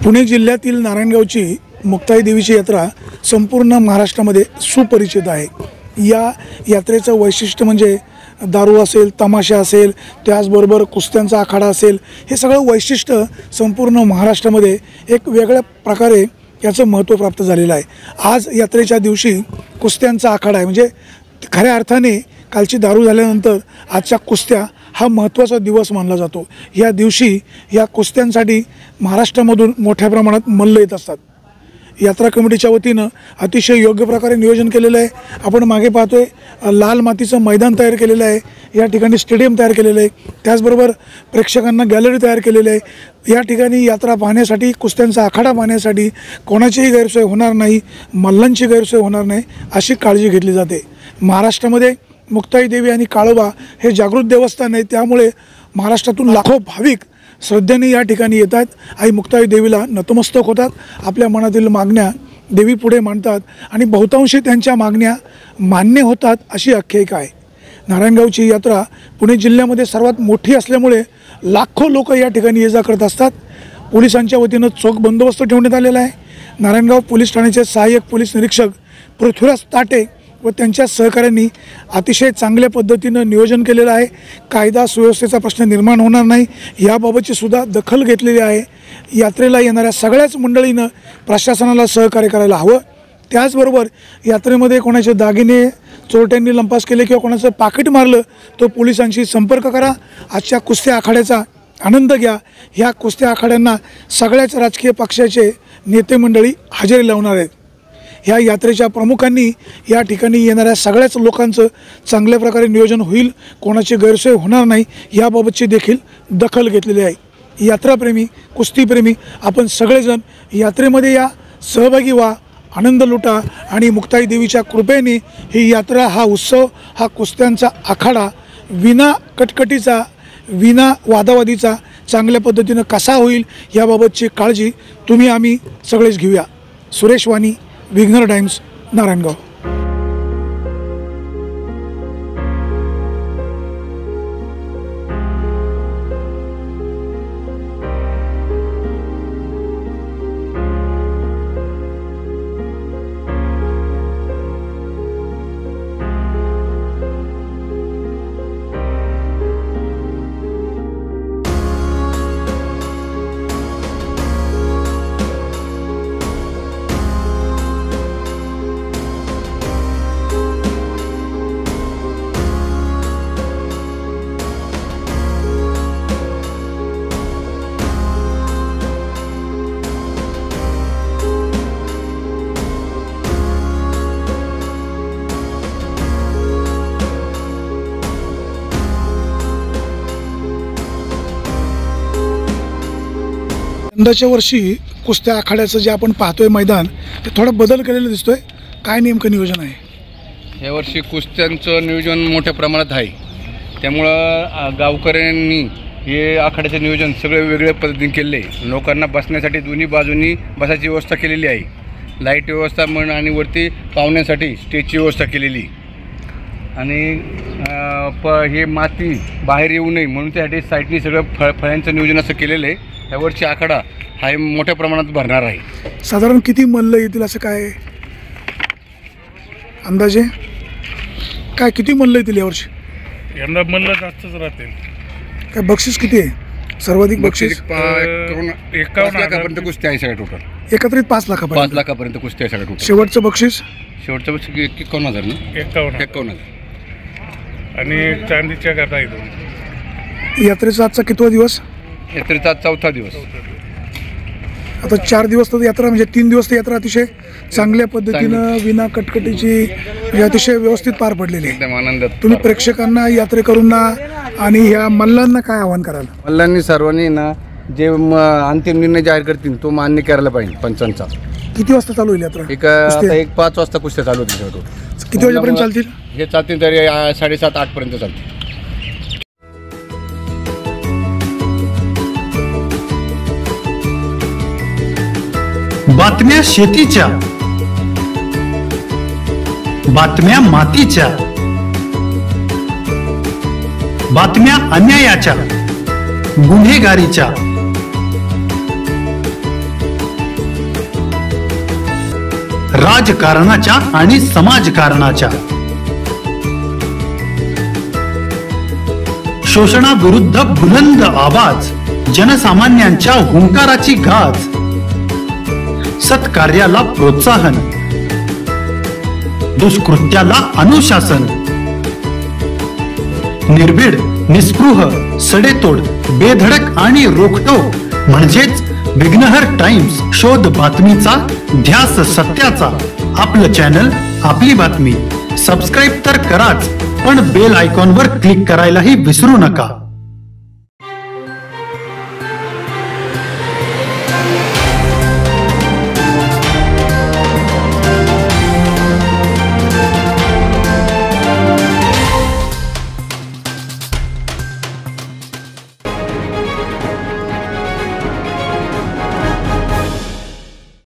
पुणे जिल्ह्यातील नारायणगावची मुक्ताई देवीची यात्रा संपूर्ण महाराष्ट्रामध्ये सुपरिचित आहे। या यात्रेचं वैशिष्ट्य म्हणजे दारू असेल, तमाशा असेल, त्याचबरोबर कुस्त्यांचा आखाडा असेल, हे सगळं वैशिष्ट्य संपूर्ण महाराष्ट्रामध्ये एक वेगळ्या प्रकारे याचं महत्त्व प्राप्त झालेलं आहे। आज यात्रेच्या दिवशी कुस्त्यांचा आखाडा आहे, म्हणजे खऱ्या अर्थाने कालची दारू झाल्यानंतर आजच्या कुस्त्या हा महत्त्वाचा दिवस मानला जातो। या दिवशी या कुस्त्यांसाठी महाराष्ट्रामधून मोठ्या प्रमाणात मल्ल येत असतात। यात्रा कमिटीच्या वतीनं अतिशय योग्य प्रकारे नियोजन केलेलं आहे। आपण मागे पाहतोय लाल मातीचं मैदान तयार केलेलं आहे, या ठिकाणी स्टेडियम तयार केलेलं आहे, त्याचबरोबर प्रेक्षकांना गॅलरी तयार केलेली आहे। या ठिकाणी यात्रा पाहण्यासाठी, कुस्त्यांचा आखाडा पाहण्यासाठी कोणाचीही गैरसोय होणार नाही, मल्लांची गैरसोय होणार नाही अशी काळजी घेतली जाते। महाराष्ट्रामध्ये मुक्ताई देवी आणि काळोबा हे जागृत देवस्थान आहे, त्यामुळे महाराष्ट्रातून लाखो भाविक श्रद्धेने या ठिकाणी येतात, आई मुक्ताई देवीला नतमस्तक होतात, आपल्या मनातील मागण्या देवी पुढे मांडतात आणि बहुतांशी त्यांच्या मागण्या मान्य होतात अशी आख्यायिका आहे। नारायणगावची यात्रा पुणे जिल्ह्यामध्ये सर्वात मोठी असल्यामुळे लाखो लोक या ठिकाणी ये जा करत असतात। पोलिसांच्या वतीनं चोख बंदोबस्त ठेवण्यात आलेला आहे। नारायणगाव पोलीस ठाण्याचे सहाय्यक पोलीस निरीक्षक पृथ्वीराज ताटे व त्यांच्या सहकाऱ्यांनी अतिशय चांगल्या पद्धतीनं नियोजन केलेलं आहे। कायदा सुव्यवस्थेचा प्रश्न निर्माण होणार नाही याबाबतची सुद्धा दखल घेतलेली आहे। यात्रेला येणाऱ्या सगळ्याच मंडळीनं प्रशासनाला सहकार्य करायला हवं। त्याचबरोबर यात्रेमध्ये कोणाचे दागिने चोरट्यांनी लंपास केले किंवा कोणाचं पाकिट मारलं तर पोलिसांशी संपर्क करा। आजच्या कुस्त्या आखाड्याचा आनंद घ्या। ह्या कुस्त्या आखाड्यांना सगळ्याच राजकीय पक्षाचे नेते मंडळी हजेरी लावणार आहेत। ह्या यात्रेच्या प्रमुखांनी या ठिकाणी येणाऱ्या सगळ्याच लोकांचं चांगल्या प्रकारे नियोजन होईल, कोणाची गैरसोय होणार नाही याबाबतची देखील दखल घेतलेली आहे। यात्राप्रेमी, कुस्तीप्रेमी आपण सगळेजण यात्रेमध्ये या, सहभागी व्हा, आनंद लुटा आणि मुक्ताई देवीच्या कृपेने ही यात्रा, हा उत्सव, हा कुस्त्यांचा आखाडा विना कटकटीचा, विना वादावादीचा चांगल्या पद्धतीनं कसा होईल याबाबतची काळजी तुम्ही आम्ही सगळेच घेऊया। सुरेश वाणी, विघ्नर टाइम्स, नारायणगाव। यंदाच्या वर्षी कुस्त्या आखाड्याचं जे आपण पाहतोय मैदान, ते थोडा बदल केलेला दिसतोय, काय नेमकं नियोजन आहे? यावर्षी कुस्त्यांचं नियोजन मोठ्या प्रमाणात आहे, त्यामुळं गावकऱ्यांनी हे आखाड्याचं नियोजन सगळे वेगळ्या पद्धतीने केले आहे। लोकांना बसण्यासाठी दोन्ही बाजूंनी बसायची व्यवस्था केलेली आहे, लाईट व्यवस्था म्हण आणि वरती पाहुण्यासाठी स्टेजची व्यवस्था केलेली, आणि हे माती बाहेर येऊ नये म्हणून त्यासाठी साईडनी सगळं फळ्यांचं नियोजन असं केलेलं आहे। यावरची आखाडा हा मोठ्या प्रमाणात भरणार आहे। साधारण किती मल्ल येतील असं काय अंदाजे? काय किती मल्ल येतील यावर्षी? यंदा मल्ल जास्तच राहतील। काय बक्षीस किती आहे? सर्वाधिक बक्षीस 51 लाखापर्यंत कुस्ती आहे सगळ्या टोटल। एकत्रित 5 लाखापर्यंत? 5 लाखापर्यंत कुस्ती आहे सगळ्या टोटल। शेवटचं बक्षीस? शेवटचं बक्षीस 51,000 ना? 51,000 आणि चांदीच्या गाठा आहेत। यात्रेचा आजचा कितवा दिवस? यात्रेचा 4था दिवस। आता 4 दिवस तर यात्रा, म्हणजे 3 दिवस तर यात्रा अतिशय चांगल्या पद्धतीनं विना कटकटीची अतिशय व्यवस्थित पार पडलेली आहे। एकदम आनंदात। तुम्ही प्रेक्षकांना, यात्रेकरूंना आणि ह्या मल्लांना काय आवाहन कराल? मल्लांनी सर्वांनी ना जे अंतिम निर्णय जाहीर करतील तो मान्य करायला पाहिजे पंचांचा। किती वाजता चालू होईल यात्रा? आता 5 वाजता कुस्त्या चालू होतील। किती वाजेपर्यंत चालतील? हे चालतील तरी 7:30-8 पर्यंत चालतील। बातम्या शेतीच्या, बातम्या मातीच्या, बातम्या अन्यायाच्या, गुन्हेगारीच्या, राजकारणाच्या आणि समाजकारणाच्या, शोषणाविरुद्ध बुलंद आवाज, जनसामान्यांच्या हुंकाराची गाज, सत्कार्याला प्रोत्साहन, दुष्कृत्याला अनुशासन, निर्भीड, निस्पृह, सडेतोड, बेधडक आणि रोखटोक म्हणजेच विघ्नहर टाइम्स. शोध बातमीचा, ध्यास सत्याचा. आपलं चॅनल, आपली बातमी. सबस्क्राईब तर कराच, पण बेल आयकॉनवर क्लिक करायलाही विसरू नका.